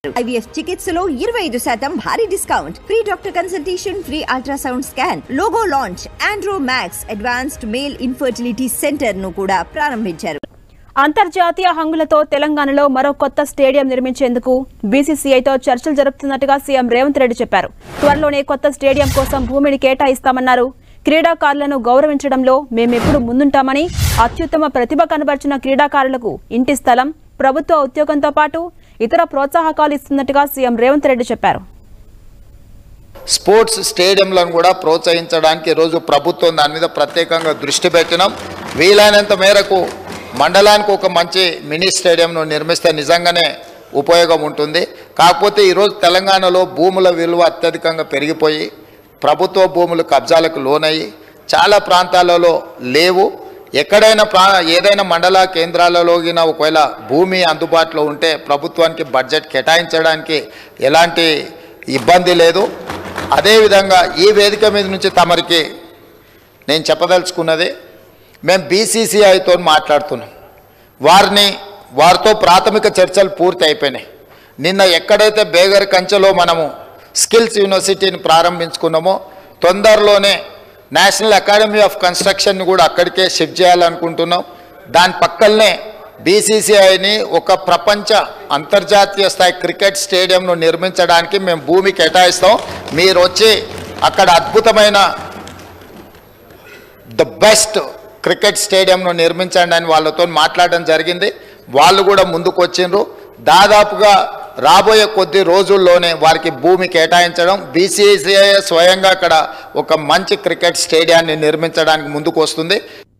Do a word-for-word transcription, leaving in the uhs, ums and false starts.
IVF చికిత్సలో ఇరవై ఐదు శాతం భారీ discount, free doctor consultation, free ultrasound scan, logo launch, Andro Max advanced male infertility centre ను కూడా ప్రారంభించారు. అంతర్జాతీయ హంగులతో తెలంగాణలో మరో కొత్త స్టేడియం నిర్మించేందుకు బీసీసీఐతో చర్చలు జరుపుతున్నట్టుగా సీఎం రేవంత్ రెడ్డి చెప్పారు. త్వరలోనే కొత్త స్టేడియం కోసం భూమిని కేటాయిస్తామన్నారు. క్రీడాకారులను గౌరవించడంలో మేమెప్పుడు ముందుంటామని, అత్యుత్తమ ప్రతిభ కనబర్చిన క్రీడాకారులకు ఇంటి స్థలం, ప్రభుత్వ ఉద్యోగంతో పాటు ఇతర ప్రోత్సాహకాలు ఇస్తున్నట్టుగా సీఎం రేవంత్ రెడ్డి చెప్పారు. స్పోర్ట్స్ స్టేడియంలను కూడా ప్రోత్సహించడానికి ఈరోజు ప్రభుత్వం దాని మీద ప్రత్యేకంగా దృష్టి పెట్టినాం. వీలైనంత మేరకు మండలానికి ఒక మంచి మినీ స్టేడియంను నిర్మిస్తే నిజంగానే ఉపయోగం ఉంటుంది. కాకపోతే ఈరోజు తెలంగాణలో భూముల విలువ అత్యధికంగా పెరిగిపోయి ప్రభుత్వ భూములు కబ్జాలకు లోనయ్యి చాలా ప్రాంతాలలో లేవు. ఎక్కడైనా ప్రా ఏదైనా మండల కేంద్రాలలో ఒకవేళ భూమి అందుబాటులో ఉంటే ప్రభుత్వానికి బడ్జెట్ కేటాయించడానికి ఎలాంటి ఇబ్బంది లేదు. అదేవిధంగా ఈ వేదిక మీద నుంచి తమరికి నేను చెప్పదలుచుకున్నది, మేము బీసీసీఐతో మాట్లాడుతున్నాం. వారిని వారితో ప్రాథమిక చర్చలు పూర్తి అయిపోయినాయి. నిన్న ఎక్కడైతే బేగర్ కంచెలో మనము స్కిల్స్ యూనివర్సిటీని ప్రారంభించుకున్నామో తొందరలోనే నేషనల్ అకాడమీ ఆఫ్ కన్స్ట్రక్షన్ని కూడా అక్కడికే షిఫ్ట్ చేయాలనుకుంటున్నాం. దాని పక్కనే బీసీసీఐని ఒక ప్రపంచ అంతర్జాతీయ స్థాయి క్రికెట్ స్టేడియంను నిర్మించడానికి మేము భూమి కేటాయిస్తాం. మీరు వచ్చి అక్కడ అద్భుతమైన ద బెస్ట్ క్రికెట్ స్టేడియంను నిర్మించండి అని వాళ్ళతో మాట్లాడడం జరిగింది. వాళ్ళు కూడా ముందుకు వచ్చిండ్రు. దాదాపుగా రాబోయే కొద్ది రోజుల్లోనే వారికి భూమి కేటాయించడం, బీసీసీఐ స్వయంగా అక్కడ ఒక మంచి క్రికెట్ స్టేడియాన్ని నిర్మించడానికి ముందుకు వస్తుంది.